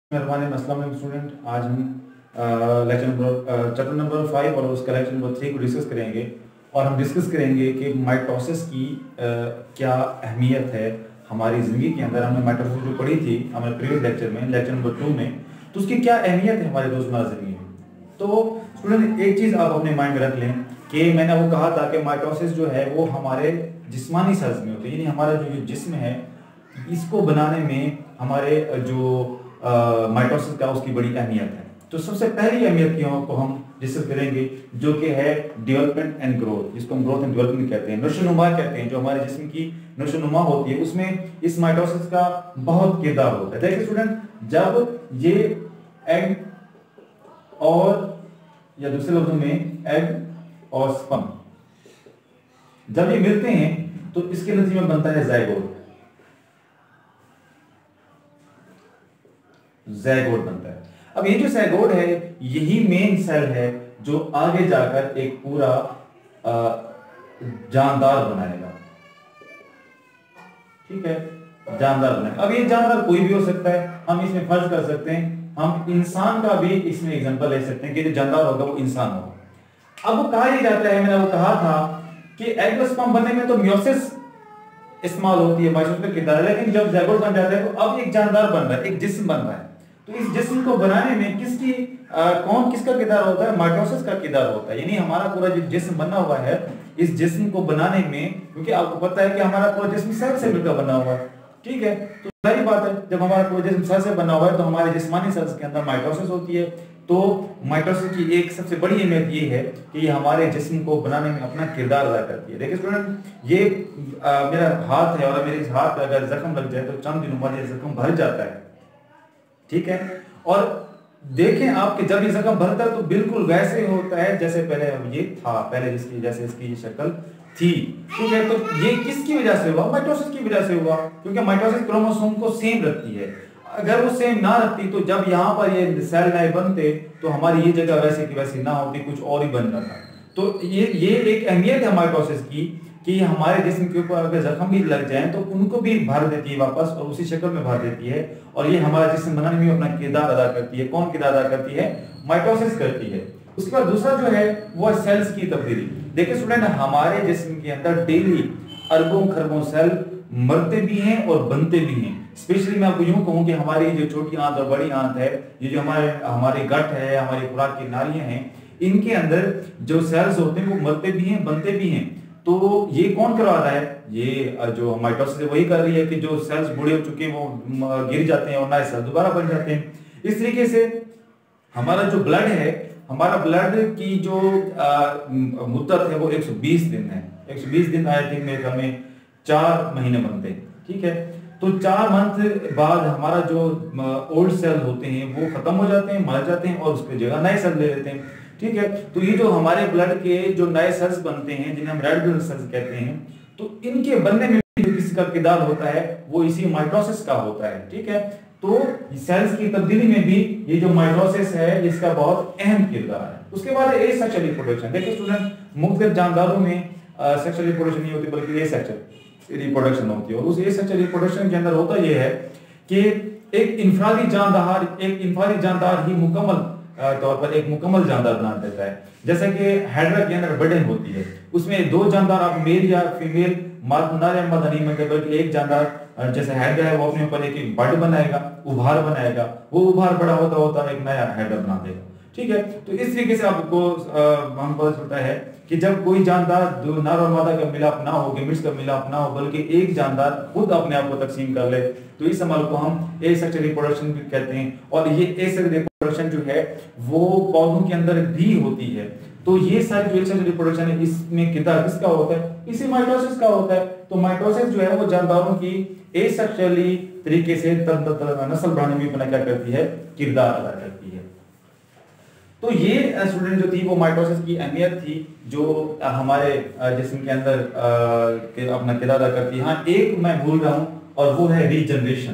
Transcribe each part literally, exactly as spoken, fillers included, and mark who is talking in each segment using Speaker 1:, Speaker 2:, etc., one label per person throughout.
Speaker 1: मेहरबानी अस्सलाम स्टूडेंट, आज हम lecture number chapter number five और उसका लेक्चर नंबर थ्री को डिस्कस करेंगे। और हम डिस्कस करेंगे कि माइटोसिस की आ, क्या अहमियत है हमारी ज़िंदगी के अंदर। हमने माइटोसिस जो पढ़ी थी हमारे प्रीवियस लेक्चर में, लेक्चर नंबर टू में, तो उसकी क्या अहमियत है हमारे रोज़मर्रा ज़िंदगी में। तो स्टूडेंट एक चीज़ आप अपने माइंड में रख लें कि मैंने वो कहा था कि माइटोसिस जो है वो हमारे जिस्मानी सेल्स में होती है, यानी हमारा जो जिस्म है इसको बनाने में हमारे जो माइटोसिस का उसकी बड़ी अहमियत है। तो सबसे पहली अहमियत की को हम डिस्कस करेंगे जो कि है डेवलपमेंट एंड ग्रोथ, जिसको हम ग्रोथ एंड डेवलपमेंट कहते हैं, नशोनुमा कहते हैं। जो हमारे जिस्म की नशोनुमा होती है उसमें इस माइटोसिस का बहुत किरदार होता है। देखिए स्टूडेंट, जब ये एग और या दूसरे लफ्जों में एग और स्पर्म जब ये मिलते हैं तो इसके नतीजे में बनता है ज़ायगोट। ज़ायगोट बनता है। अब ये जो ज़ायगोट है यही मेन सेल है जो आगे जाकर एक पूरा जानदार बनाएगा। ठीक है, जानदार बनाएगा। अब ये जानदार कोई भी हो सकता है, हम इसमें फर्ज कर सकते हैं हम इंसान का भी इसमें एग्जांपल ले सकते हैं कि जो जानदार होगा वो इंसान होगा। अब वो कहा ही जाता है, मैंने वो कहा था कि एग और स्पर्म बनने में तो मियोसिस इस्तेमाल होती है, माइटोसिस का किरदार है, लेकिन जब ज़ायगोट बन जाता है तो अब एक जानदार बन रहा है, एक जिस्म बन रहा है। तो इस जिस्म को बनाने में किसकी आ, कौन किसका किरदार होता है? माइटोसिस का किरदार होता है। यानी हमारा पूरा जो जिस्म बना हुआ है, इस जिस्म को बनाने में, क्योंकि आपको पता है कि हमारा पूरा जिस्म सेल से मिलकर बना हुआ है। ठीक है, तो सारी बात है, जब हमारा पूरा जिस्म सेल से बना हुआ है तो हमारे जिस्मानी सेल्स के अंदर माइटोसिस होती है। तो माइटोसिस की एक सबसे बड़ी अहमियत ये है कि ये हमारे जिस्म को बनाने में अपना किरदार अदा करती है। देखिए स्टूडेंट, ये आ, मेरा हाथ है और मेरे इस हाथ पे अगर जख्म लग जाए तो चंद दिनों बाद ये जख्म भर जाता है। ठीक है, और देखें आपके जब ये जख्म भरता है तो बिल्कुल वैसे होता है जैसे पहले ये था, पहले जिसकी जैसे इसकी शक्ल थी। ठीक है, तो ये किसकी वजह से हुआ? माइटोसिस की वजह से हुआ, क्योंकि माइटोसिस क्रोमोसोम को सेम रखती है। अगर वो सेम ना रखती तो जब यहाँ पर ये सेल नए बनते तो हमारी ये जगह वैसे की वैसी ना होती, कुछ और ही बन जाता। तो ये ये एक अहमियत है माइटोसिस की कि हमारे जिस्म के ऊपर अगर जख्म भी लग जाए तो उनको भी भर देती है वापस और उसी शक्ल में भर देती है, और ये हमारा जिस्म बनाने में अपना किरदार अदा करती है। कौन किरदार अदा करती है? माइटोसिस करती है। उसके बाद दूसरा जो है वो सेल्स की तब्दीली। देखिए स्टूडेंट, हमारे जिस्म के अंदर डेली अरबों खरबों सेल मरते भी हैं और बनते भी हैं। स्पेशली मैं आपको यूं कहूं कि हमारी जो छोटी आंत और बड़ी आंत है, ये जो हमारे हमारे गट है, हमारी खुराक की नालियां हैं, इनके अंदर जो सेल्स होते हैं वो मरते भी हैं, बनते भी हैं। तो ये कौन करवा रहा है? ये जो माइटोसिस वही कर रही है कि जो सेल्स बूढ़े हो चुके हैं वो गिर जाते हैं और नए सेल्स दोबारा बन जाते हैं। इस तरीके से हमारा जो ब्लड है, हमारा ब्लड की जो मुद्दत है वो एक सौ बीस दिन है। एक सौ बीस दिन आई थिंक मेरे ख्याल में चार महीने बनते हैं। ठीक है, तो चार मंथ बाद हमारा जो ओल्ड सेल होते हैं वो खत्म हो जाते हैं, मर जाते हैं और उसकी जगह नए सेल ले लेते हैं। ठीक है, तो ये जो हमारे ब्लड के जो नए सेल्स बनते हैं जिन्हें हम रेड ब्लड सेल्स कहते हैं, तो इनके बनने में जो किसका किरदार होता है वो इसी माइटोसिस का होता है। ठीक है, तो सेल्स की तब्दीली में भी ये जो माइटोसिस है इसका बहुत अहम किरदार है। उसके बाद एसेक्सुअल रिप्रोडक्शन। देखिए स्टूडेंट, मुख्तलिफ जानदारों में सेक्सुअल रिप्रोडक्शन नहीं होती बल्कि एसेक्सुअल रिप्रोडक्शन होती है। और उस एसेक्सुअल रिप्रोडक्शन के अंदर होता यह है कि एक इनफरादी जानदार एक इनफरादी जानदार ही मुकम्मल तौर पर एक मुकम्मल जानदार बना देता है। जैसे कि हाइड्रा के अंदर बर्डन होती है, उसमें दो जानदार आप मेल या फीमेल मादा या मादा नहीं बनते, बल्कि एक जानदार जैसे हाइड्रा है वो अपने ऊपर एक बर्ड बनाएगा, उभार बनाएगा, वो उभार बड़ा होता होता एक नया हाइड्रा बना देगा। ठीक है, तो इस तरीके से आपको हम पता चलता है कि जब कोई जानदार दो नर और मादा का मिलाप ना हो, गेमेट्स का मिलाप ना हो, बल्कि एक जानदार खुद अपने आप को तकसीम कर ले, तो इस अमल को हम एसेक्सुअल रिप्रोडक्शन भी कहते हैं। और ये एसेक्सुअल रिप्रोडक्शन जो है वो पौधों के अंदर भी होती है। तो ये सारी जो एसेक्सुअल रिप्रोडक्शन है इसमें किरदार किसका होता है? इसी माइटोसिस का होता है। तो माइटोसिस जो है वो जानदारों की एसेक्सुअली तरीके से नस्ल बढ़ाने में अपना क्या करती है? किरदार अदा करती है। तो ये स्टूडेंट जो थी वो माइटोसिस की अहमियत थी जो हमारे जिस्म के अंदर अपना किरदार अदा करती है। हाँ, एक मैं भूल रहा हूं और वो है रीजनरेशन।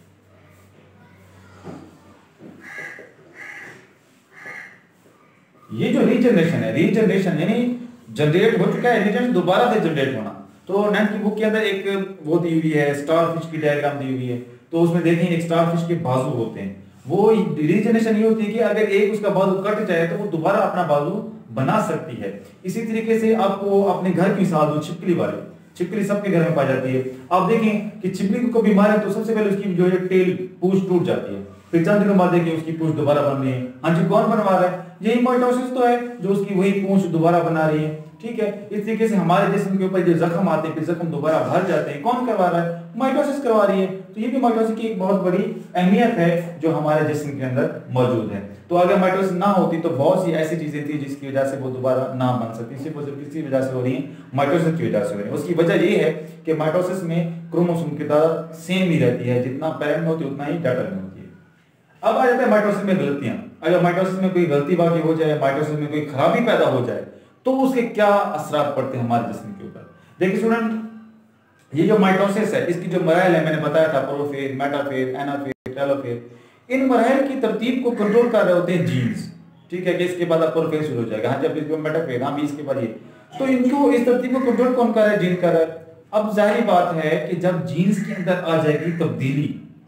Speaker 1: ये जो रीजनरेशन है, रीजनरेशन यानी जनरेट हो चुका है, रीजन दोबारा से जनरेट होना। तो नाइन्थ की बुक के अंदर एक वो दी हुई है, स्टार फिश की डायग्राम दी हुई है। तो उसमें देखें एक स्टार फिश के बाजू होते हैं वो रीजनरेशन ये होती है कि अगर एक उसका बाजू कट जाए तो वो दोबारा अपना बाजू बना सकती है। इसी तरीके से आपको अपने घर की मिसाल दो, छिपकली वाली, छिपकली सबके घर में पाई जाती है। आप देखें कि छिपकली को बीमार है तो सबसे पहले उसकी जो है टेल पूंछ टूट जाती है, फिर चंद दिनों बाद देखिए उसकी पूंछ दोबारा बन रही है। हाँ जी, कौन बनवा रहा है? यही माइटोसिस तो है जो उसकी वही पूंछ दोबारा बना रही है। ठीक है, इस तरीके से हमारे जिस्म के ऊपर जो जख्म आते हैं फिर जख्म दोबारा भर जाते हैं, कौन करवा रहा है? माइटोसिस करवा रही है। तो ये भी माइटोसिस की एक बहुत बड़ी अहमियत है जो हमारे जिस्म के अंदर मौजूद है। तो अगर माइटोसिस ना होती तो बहुत सी ऐसी चीजें थी जिसकी वजह से वो दोबारा ना बन सकती, सिर्फ किसी वजह से हो रही है, माइटोसिस की वजह से हो रही है। उसकी वजह ये है कि माइटोसिस में क्रोमोसोम की तादाद सेम ही रहती है, जितना पैरेंट में होती है उतना ही डाटर में होती है। अब आ जाता है माइटोसिस में गलतियां। अगर माइटोसिस में कोई गलती बाकी हो जाए, माइटोसिस में कोई खराबी पैदा हो जाए तो उसके क्या असरात पड़ते हैं हमारे जिस्म के ऊपर। देखिए स्टूडेंट, ये जो माइटोसिस है इसकी जो मराहल है मैंने बताया था, प्रोफेज, मेटाफेज, एनाफेज, टेलोफेज, इन मराहल की तरतीब को कंट्रोल कर रहे होते हैं जीन्स। ठीक है, कि इसके बाद आप प्रोफेज शुरू हो जाएगा, हाँ जब इसके मेटाफेज, हाँ भी इसके बाद ये, तो इनको इस तरतीब को कंट्रोल कौन कर रहा है? जीन कर रहा है। अब जाहिर बात है कि जब जीन्स के अंदर आ जाएगी तब्दीली,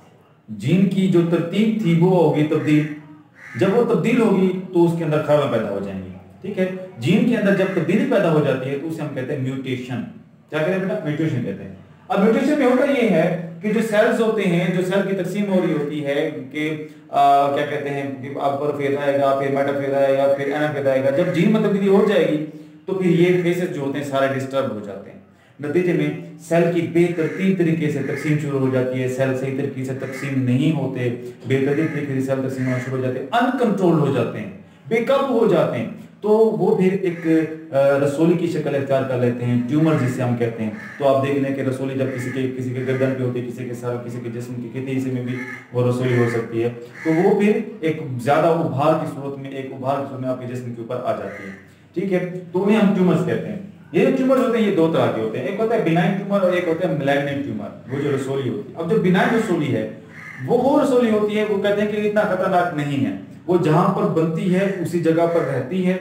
Speaker 1: जीन की जो तरतीब थी वो होगी तब्दील, जब वो तब्दील होगी तो उसके अंदर खराबी पैदा हो जाएंगी। ठीक है, जीन के अंदर जब तब्दीली पैदा हो जाती है तो उसे हम कहते हैं म्यूटेशन। क्या कहते हैं बेटा? म्यूटेशन कहते हैं। अब म्यूटेशन में होता ये है कि जो सेल्स होते हैं, जो सेल की तकसीम हो रही होती है कि आ, क्या कहते हैं कि अब प्रोफेज आएगा, फिर मेटाफेज आएगा, फिर एनाफेज आएगा, जब जीन में तब्दीली हो जाएगी तो फिर ये फेसेस जो होते हैं सारे डिस्टर्ब हो जाते हैं। नतीजे में सेल की बेतरतीब तरीके से तकसीम शुरू हो जाती है, सेल सही तरीके से तकसीम नहीं होते, बेतरतीब तरीके से सेल तकसीम होना शुरू हो जाते हैं, अनकंट्रोल हो जाते हैं, बेकाबू हो जाते हैं, तो वो फिर एक रसोली की शक्ल इख्तियार कर लेते हैं, ट्यूमर जिसे हम कहते हैं। तो आप देख लें कि रसोली जब किसी के किसी के गर्दन पे होती है, किसी के सर, किसी के जिस्म के किसी हिस्से में भी वो रसोली हो सकती है, तो वो फिर एक ज्यादा उभार की सूरत में, एक उभार की सूरत में आपके जिस्म के ऊपर आ जाती है। ठीक है, तो उन्हें हम ट्यूमर्स कहते हैं। ये जो ट्यूमर होते हैं ये दो तरह के होते हैं, एक होता है बिनाइन ट्यूमर और एक होता है मैलिग्नेंट ट्यूमर, वो जो रसोली होती है। अब जो बिनाइन रसोली है वो वो रसोली होती है, वो कहते हैं कि इतना खतरनाक नहीं है, वो जहां पर बनती है उसी जगह पर रहती है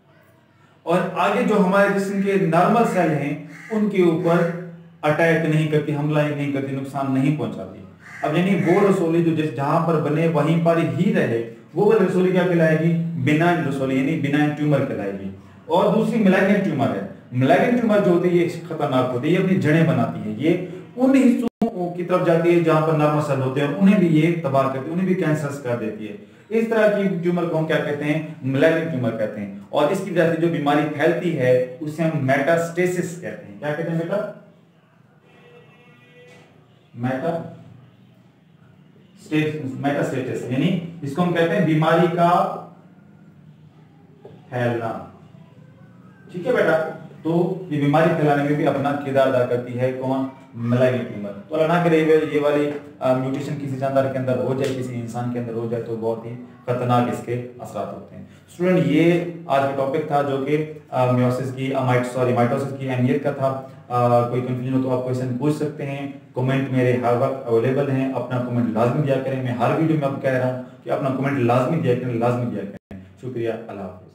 Speaker 1: और आगे जो हमारे जिस्म के नॉर्मल सेल हैं उनके ऊपर अटैक नहीं करती, हमला नहीं करती, नुकसान नहीं पहुंचाती। अब यानी वो रसोली जो जिस जहां पर बने वहीं पर ही रहे, वो रसोली क्या कहलाएगी? बिनाइन रसोली, यानी बिनाइन ट्यूमर कहलाएगी। और दूसरी मैलिग्नेंट ट्यूमर है। मैलिग्नेंट ट्यूमर जो होती है ये खतरनाक होती है, ये अपनी जड़ें बनाती है, ये उन हिस्सों की तरफ जाती है जहां पर नॉर्मल सेल होते हैं, उन्हें भी ये तबाह करती है, उन्हें भी कैंसर कर देती है। इस तरह की ट्यूमर को हम क्या कहते हैं? मैलिग्नेंट ट्यूमर कहते हैं। और इसकी वजह से जो बीमारी फैलती है उसे हम मेटास्टेसिस कहते हैं। क्या कहते हैं बेटा? मेटास्टेसिस, मेटास्टेसिस यानी इसको हम कहते हैं बीमारी का फैलना। ठीक है बेटा, तो ये बीमारी फैलाने में भी अपना किरदार अदा करती है कौन? Malignant tumour. तो अल्लाह ना करे ये वाली म्यूटेशन किसी जानदार के अंदर हो जाए, किसी इंसान के अंदर हो जाए तो बहुत ही खतरनाक इसके असरात होते हैं। स्टूडेंट, ये आज का टॉपिक था जो कि मियोसिस की माइट सॉरी माइटोसिस की अहमियत का था। आ, कोई कंफ्यूजन हो तो आप क्वेश्चन पूछ सकते हैं, कमेंट मेरे हर वक्त अवेलेबल हैं, अपना कमेंट लाजमी दिया करें। मैं हर वीडियो में आपको कह रहा हूँ कि अपना कमेंट लाजमी दिया करें, लाजमी दिया करें। शुक्रिया, अल्लाह हाफ़िज़।